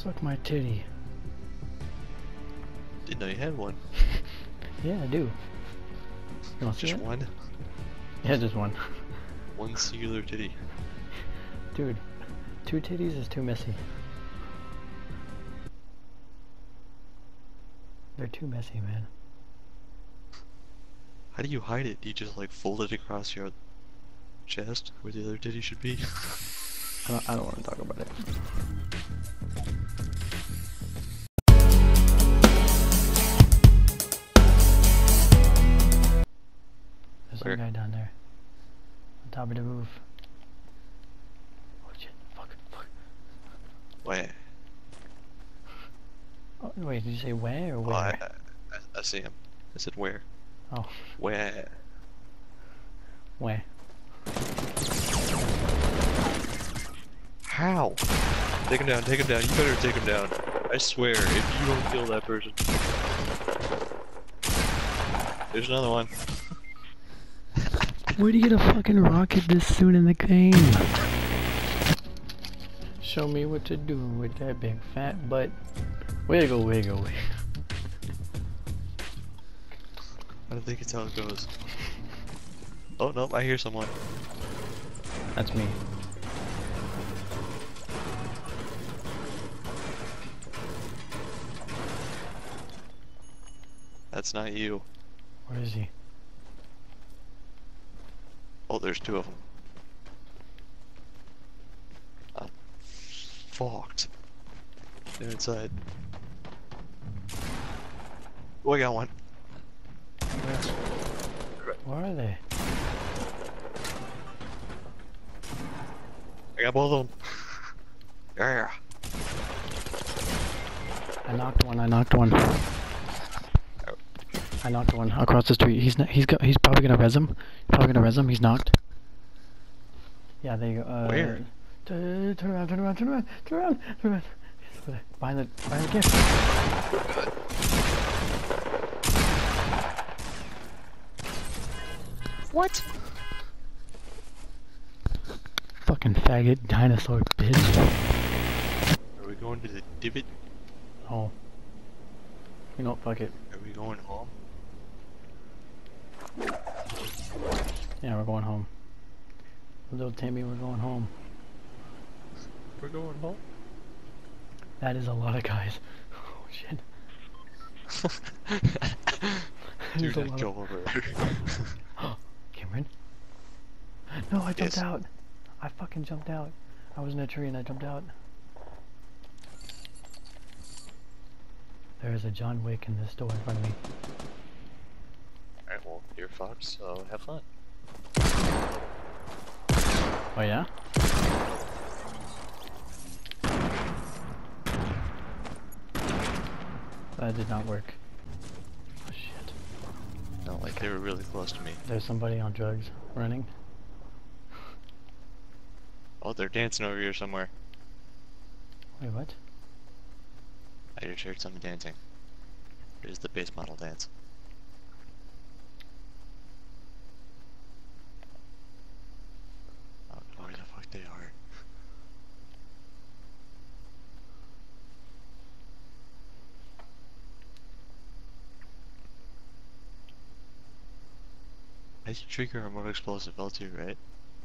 Suck my titty. Didn't know you had one. Yeah, I do. You want to see Just it? one? Yeah, just one. One singular titty. Dude, 2 titties is too messy. They're too messy, man. How do you hide it? Do you just like fold it across your chest where the other titty should be? I don't want to talk about it. There's Where? some guy down there. On top of the roof. Oh shit, fuck. Where? Oh, wait, did you say where or where? Oh, I see him. I said where? Oh, Where? where? How? Take him down, take him down. You better take him down. I swear, if you don't kill that person. There's another one. Where do you get a fucking rocket this soon in the game? Show me what to do with that big fat butt. Wiggle, wiggle, wiggle. I don't think it's how it goes. Oh, nope, I hear someone. That's me. That's not you. Where is he? Oh, there's 2 of them. I'm fucked. They're inside. Oh, I got one. Where are they? I got both of them. Yeah. I knocked one. I knocked one across the street. He's probably gonna res him. He's knocked. Yeah, there you go. Where? Turn around. Behind the gift. Good. What? Fucking faggot dinosaur bitch. Are we going to the divot? Oh. You know what, fuck it. Are we going home? Yeah, we're going home. Little Timmy, we're going home. We're going home? That is a lot of guys. Oh shit. Dude, There's a that lot go of... over. Cameron? No, I jumped Yes. out. I fucking jumped out. I was in a tree and I jumped out. There is a John Wick in this store in front of me. Alright, well, you're fucked, so have fun. Oh yeah? That did not work. Oh shit. No, like they were really close to me. There's somebody on drugs running. Oh, they're dancing over here somewhere. Wait, what? I just heard someone dancing. It is the base model dance. I don't know where the fuck they are. I should trigger a more explosive L2, right?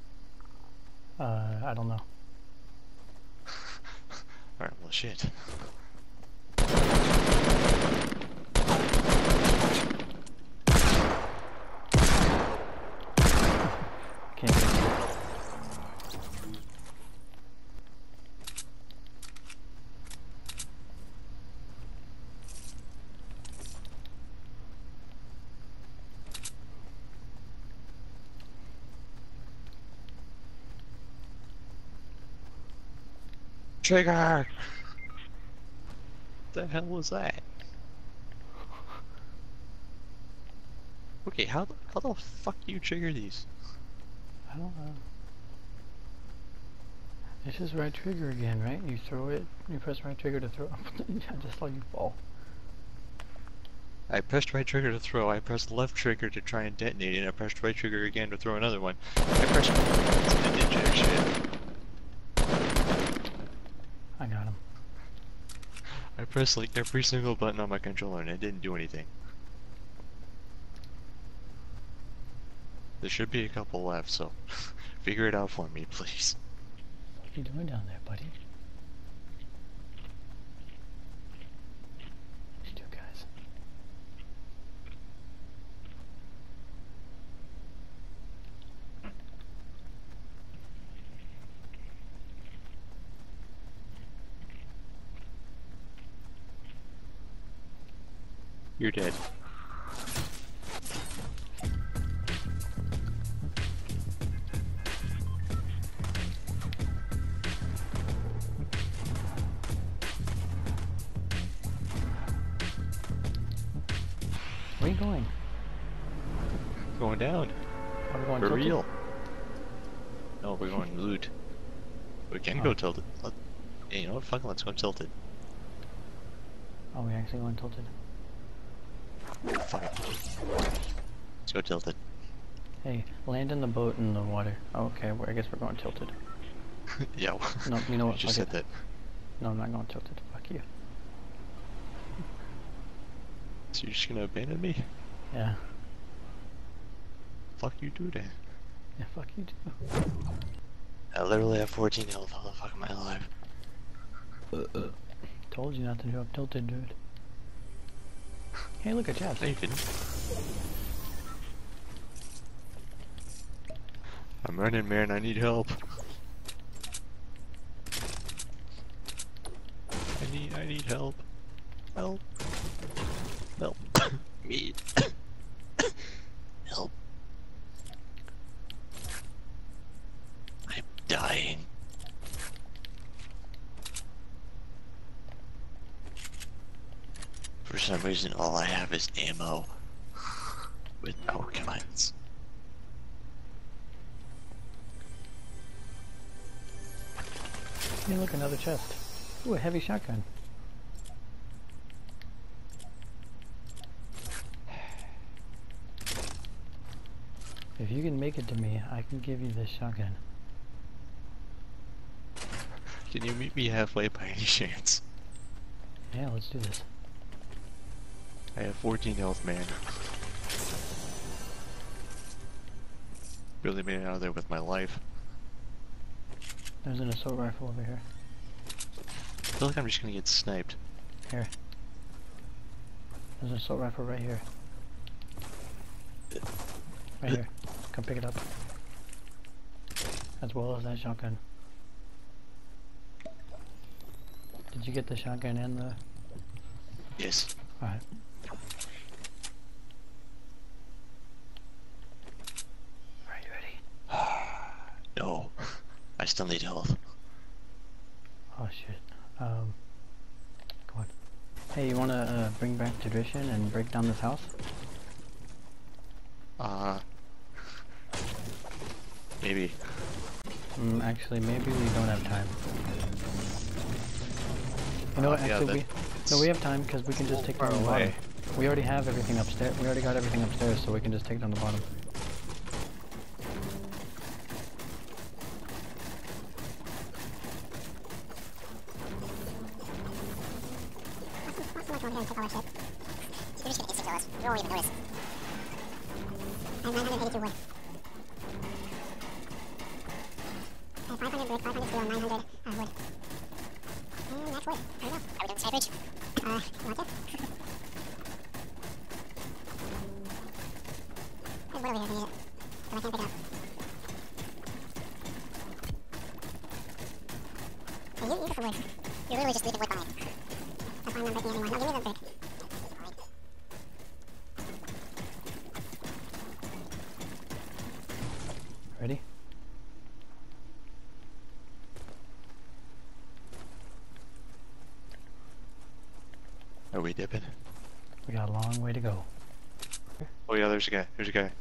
I don't know. Alright, well shit. Can't get it. Trigger! What the hell was that? Okay, how the fuck do you trigger these? I don't know. It's just right trigger again, right? You throw it, you press right trigger to throw. I just saw you fall. I pressed right trigger to throw, I pressed left trigger to try and detonate, and I pressed right trigger again to throw another one. I pressed and did jack shit. I got him. I pressed like every single button on my controller and it didn't do anything. There should be a couple left, so figure it out for me, please. What are you doing down there, buddy? What you do, guys? You're dead. Where are you going? Going down. Are we going For tilted? real. No, we're going loot. We can go tilted. Hey, you know what? Fuck it, let's go tilted. Oh, we actually going tilted. Fuck it. Let's go tilted. Hey, land in the boat in the water. Oh, okay, well, I guess we're going tilted. Yeah. No, you know what? You just fuck said it. that. No, I'm not going tilted. Fuck you. So you're just gonna abandon me? Yeah. Fuck you do then. Yeah, fuck you too. I literally have 14 health. How the fuck am I alive? Told you not to do up tilted, dude. Hey, look at chest. No, you didn't. I'm running, man. I need help. I need help. Help. Help. Me. Help. I'm dying. For some reason, all I have is ammo with no guns. Hey, look, another chest. Ooh, a heavy shotgun. If you can make it to me, I can give you this shotgun. Can you meet me halfway by any chance? Yeah, let's do this. I have 14 health, man. Really made it out of there with my life. There's an assault rifle over here. I feel like I'm just gonna get sniped. Here. There's an assault rifle right here. Right here. Come pick it up. As well as that shotgun. Did you get the shotgun and the... Yes. Alright. Are you ready? No. I still need health. Oh shit. Come on. Hey, you wanna bring back tradition and break down this house? Maybe. Actually, maybe we don't have time. You know what? Yeah, Actually, we have time because we can just take down the bottom. We already have everything upstairs. We already got everything upstairs, so we can just take down the bottom. Ready? Are we dipping? We got a long way to go. Oh yeah, there's a guy. There's a guy.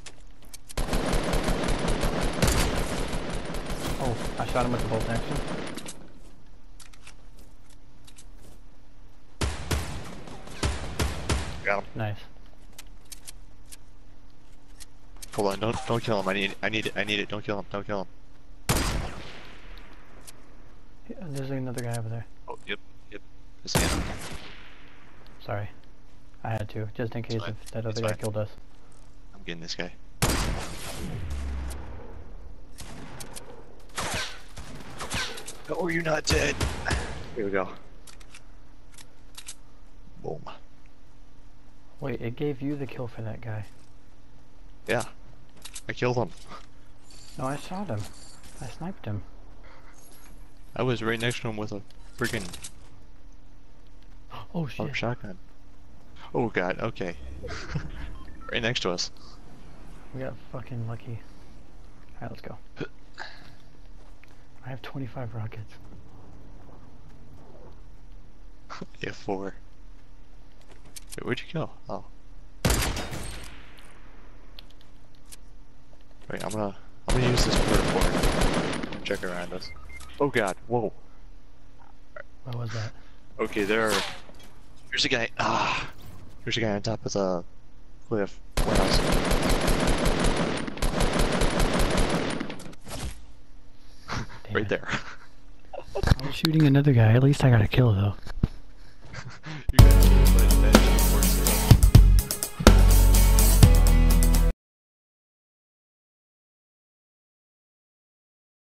Oh, I shot him with the bolt action. Got him. Nice. Hold on, don't kill him. I need it. Don't kill him. Don't kill him. Yeah, there's another guy over there. Oh, yep. This guy. sorry. I had to, just in case fine. if that It's other guy fine. killed us. I'm getting this guy. Oh, you're not dead. Here we go. Boom. Wait, it gave you the kill for that guy. Yeah. I killed him. No, I shot him. I sniped him. I was right next to him with a freaking Oh shit. shotgun. Oh god, okay. Right next to us. We got fucking lucky. Alright, let's go. I have 25 rockets. Yeah, 4. Wait, where'd you go? Oh. Wait, I'm gonna use this for check around us. Oh god, whoa. What was that? Okay, here's a guy. Here's a guy on top of the cliff. Where else? Damn Right it. there. I was shooting another guy. At least I got a kill though.